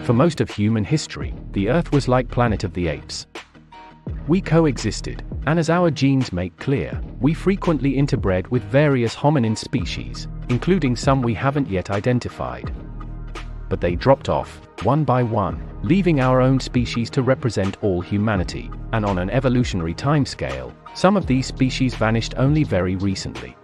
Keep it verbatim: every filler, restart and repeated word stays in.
For most of human history, the Earth was like Planet of the Apes. We coexisted, and as our genes make clear, we frequently interbred with various hominin species, including some we haven't yet identified. But they dropped off, one by one, leaving our own species to represent all humanity, and on an evolutionary timescale, some of these species vanished only very recently.